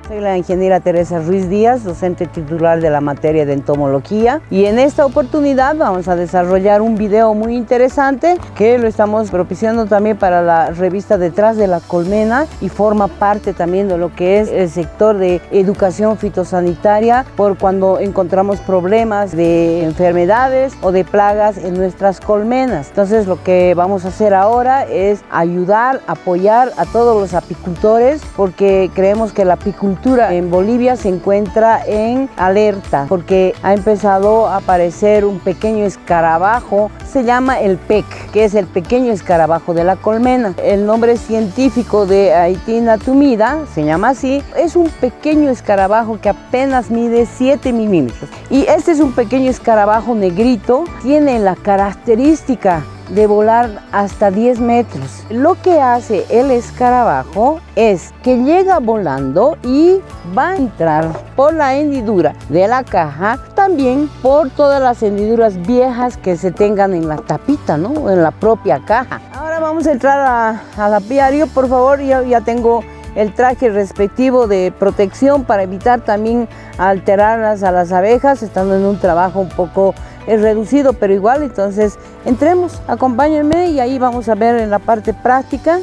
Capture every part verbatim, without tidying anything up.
Soy la ingeniera Teresa Ruiz Díaz, docente titular de la materia de entomología, y en esta oportunidad vamos a desarrollar un video muy interesante que lo estamos propiciando también para la revista Detrás de la Colmena y forma parte también de lo que es el sector de educación fitosanitaria por cuando encontramos problemas de enfermedades o de plagas en nuestras colmenas. Entonces lo que vamos a hacer ahora es ayudar, apoyar a todos los apicultores porque creemos que la apicultura en Bolivia se encuentra en alerta porque ha empezado a aparecer un pequeño escarabajo, se llama el P E C, que es el pequeño escarabajo de la colmena. El nombre científico de Aetina tumida se llama así. Es un pequeño escarabajo que apenas mide siete milímetros y este es un pequeño escarabajo negrito, tiene la característica de volar hasta diez metros. Lo que hace el escarabajo es que llega volando y va a entrar por la hendidura de la caja, también por todas las hendiduras viejas que se tengan en la tapita, ¿no? En la propia caja. Ahora vamos a entrar a, al apiario, por favor. Ya, ya tengo el traje respectivo de protección para evitar también alterarlas a las abejas, estando en un trabajo un poco es reducido, pero igual. Entonces entremos, acompáñenme y ahí vamos a ver en la parte práctica.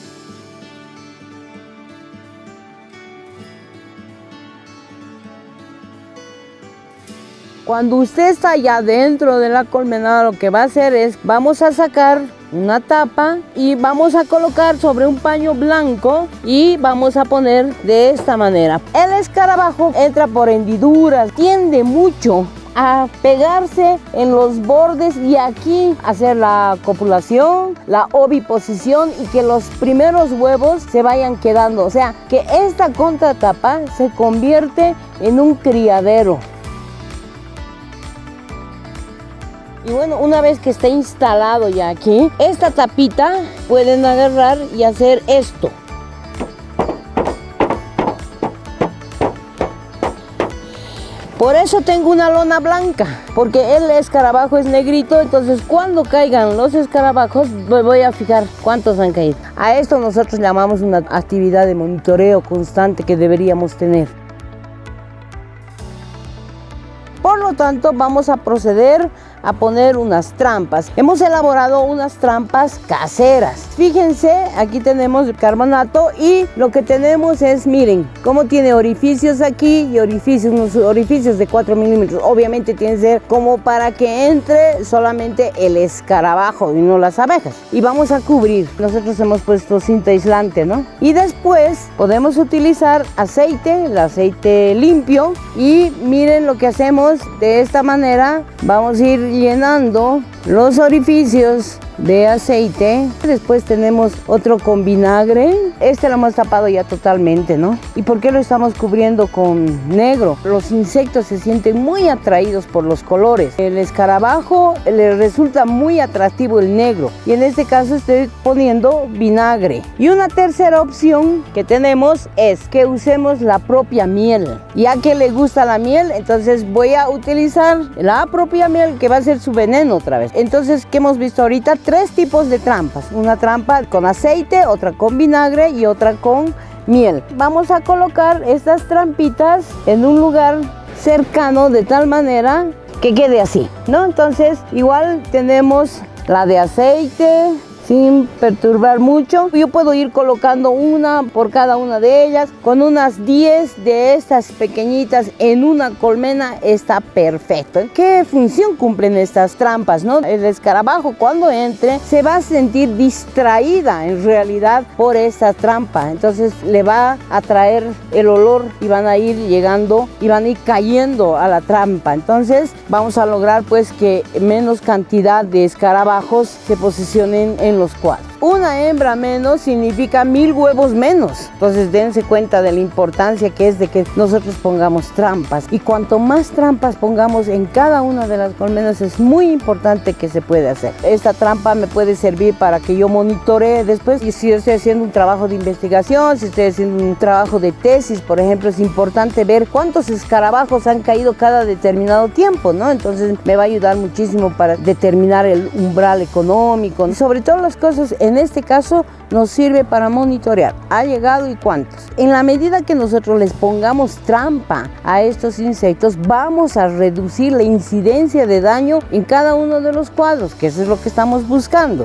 Cuando usted está ya dentro de la colmena, lo que va a hacer es, vamos a sacar una tapa y vamos a colocar sobre un paño blanco y vamos a poner de esta manera. El escarabajo entra por hendiduras, tiende mucho a pegarse en los bordes y aquí hacer la copulación, la oviposición y que los primeros huevos se vayan quedando. O sea, que esta contratapa se convierte en un criadero. Y bueno, una vez que esté instalado ya aquí, esta tapita pueden agarrar y hacer esto. Por eso tengo una lona blanca, porque el escarabajo es negrito, entonces cuando caigan los escarabajos me voy a fijar cuántos han caído. A esto nosotros llamamos una actividad de monitoreo constante que deberíamos tener. Por lo tanto, vamos a proceder a poner unas trampas. Hemos elaborado unas trampas caseras. Fíjense, aquí tenemos el carbonato y lo que tenemos es, miren, cómo tiene orificios aquí y orificios, unos orificios de cuatro milímetros. Obviamente tiene que ser como para que entre solamente el escarabajo y no las abejas. Y vamos a cubrir. Nosotros hemos puesto cinta aislante, ¿no? Y después podemos utilizar aceite, el aceite limpio. Y miren lo que hacemos de esta manera. Vamos a ir llenando los orificios de aceite. Después tenemos otro con vinagre. Este lo hemos tapado ya totalmente, ¿no? ¿Y por qué lo estamos cubriendo con negro? Los insectos se sienten muy atraídos por los colores. El escarabajo le resulta muy atractivo el negro y en este caso estoy poniendo vinagre. Y una tercera opción que tenemos es que usemos la propia miel. Ya que le gusta la miel, entonces voy a utilizar la propia miel que va a ser su veneno otra vez. Entonces, ¿qué hemos visto ahorita? Tres tipos de trampas. Una trampa con aceite, otra con vinagre y otra con miel. Vamos a colocar estas trampitas en un lugar cercano de tal manera que quede así, ¿no? Entonces, igual tenemos la de aceite, sin perturbar mucho. Yo puedo ir colocando una por cada una de ellas. Con unas diez de estas pequeñitas en una colmena está perfecto. ¿Qué función cumplen estas trampas, no? El escarabajo cuando entre se va a sentir distraída en realidad por esta trampa. Entonces le va a atraer el olor y van a ir llegando y van a ir cayendo a la trampa. Entonces vamos a lograr pues que menos cantidad de escarabajos se posicionen en los cuadros. Una hembra menos significa mil huevos menos. Entonces dense cuenta de la importancia que es de que nosotros pongamos trampas. Y cuanto más trampas pongamos en cada una de las colmenas es muy importante que se puede hacer. Esta trampa me puede servir para que yo monitoree después. Y si yo estoy haciendo un trabajo de investigación, si estoy haciendo un trabajo de tesis, por ejemplo, es importante ver cuántos escarabajos han caído cada determinado tiempo, ¿no? Entonces me va a ayudar muchísimo para determinar el umbral económico. Y sobre todo todas las cosas, en este caso, nos sirve para monitorear. ¿Ha llegado y cuántos? En la medida que nosotros les pongamos trampa a estos insectos, vamos a reducir la incidencia de daño en cada uno de los cuadros, que eso es lo que estamos buscando.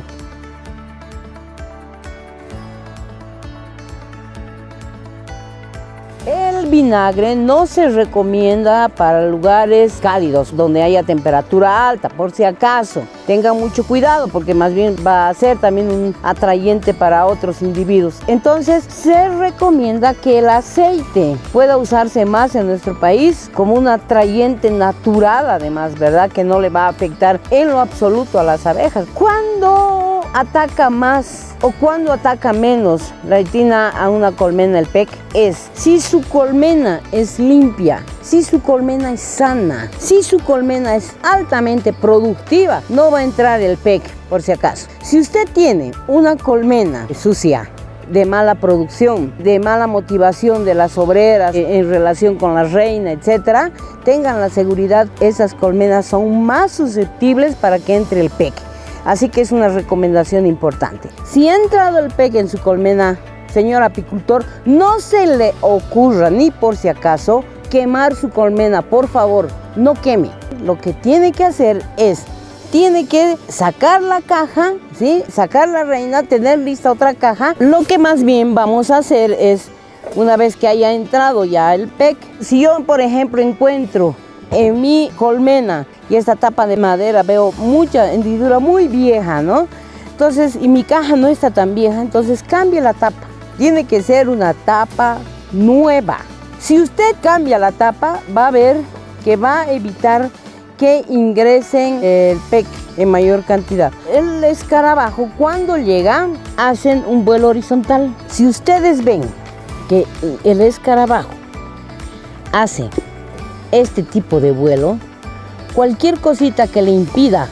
El vinagre no se recomienda para lugares cálidos, donde haya temperatura alta, por si acaso. Tengan mucho cuidado porque más bien va a ser también un atrayente para otros individuos. Entonces se recomienda que el aceite pueda usarse más en nuestro país como un atrayente natural, además, ¿verdad? Que no le va a afectar en lo absoluto a las abejas. ¿Cuándo ataca más o cuándo ataca menos la etina a una colmena, el P E C? Es si su colmena es limpia, si su colmena es sana, si su colmena es altamente productiva, no va a entrar el P E C, por si acaso. Si usted tiene una colmena sucia, de mala producción, de mala motivación de las obreras en relación con la reina, etcétera, tengan la seguridad, esas colmenas son más susceptibles para que entre el P E C. Así que es una recomendación importante. Si ha entrado el P E C en su colmena, señor apicultor, no se le ocurra, ni por si acaso, quemar su colmena. Por favor, no queme. Lo que tiene que hacer es, tiene que sacar la caja, ¿sí? Sacar la reina, tener lista otra caja. Lo que más bien vamos a hacer es, una vez que haya entrado ya el P E C, si yo, por ejemplo, encuentro en mi colmena y esta tapa de madera, veo mucha hendidura muy vieja, ¿no? Entonces, y mi caja no está tan vieja, entonces cambie la tapa. Tiene que ser una tapa nueva. Si usted cambia la tapa, va a ver que va a evitar que ingresen el P E C en mayor cantidad. El escarabajo, cuando llega, hacen un vuelo horizontal. Si ustedes ven que el escarabajo hace este tipo de vuelo, cualquier cosita que le impida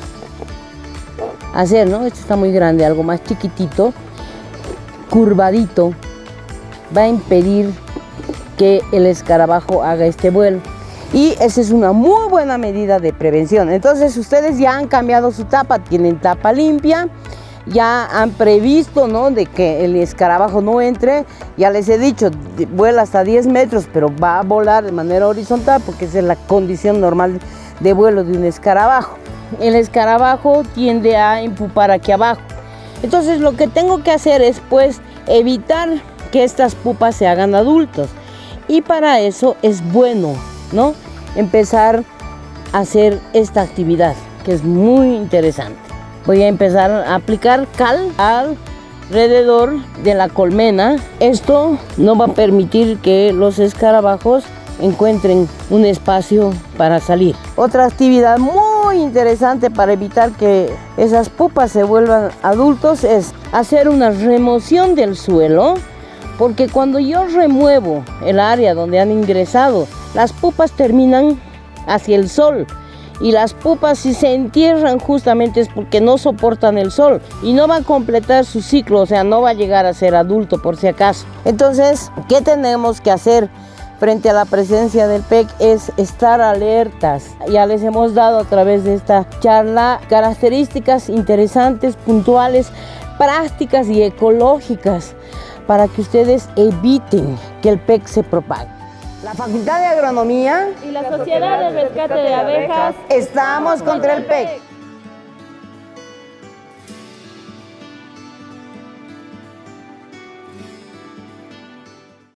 hacer, ¿no? Este está muy grande, algo más chiquitito, curvadito, va a impedir que el escarabajo haga este vuelo. Y esa es una muy buena medida de prevención. Entonces ustedes ya han cambiado su tapa, tienen tapa limpia, ya han previsto, ¿no?, de que el escarabajo no entre. Ya les he dicho, vuela hasta diez metros, pero va a volar de manera horizontal porque esa es la condición normal de vuelo de un escarabajo. El escarabajo tiende a empupar aquí abajo. Entonces lo que tengo que hacer es, pues, evitar que estas pupas se hagan adultos. Y para eso es bueno, ¿no?, empezar a hacer esta actividad, que es muy interesante. Voy a empezar a aplicar cal alrededor de la colmena. Esto no va a permitir que los escarabajos encuentren un espacio para salir. Otra actividad muy interesante para evitar que esas pupas se vuelvan adultos es hacer una remoción del suelo, porque cuando yo remuevo el área donde han ingresado, las pupas terminan hacia el sol. Y las pupas, si se entierran, justamente es porque no soportan el sol y no va a completar su ciclo, o sea, no va a llegar a ser adulto por si acaso. Entonces, ¿qué tenemos que hacer frente a la presencia del P E C? Es estar alertas. Ya les hemos dado a través de esta charla características interesantes, puntuales, prácticas y ecológicas para que ustedes eviten que el P E C se propague. La Facultad de Agronomía y la Sociedad de Rescate de Abejas estamos contra el P E C.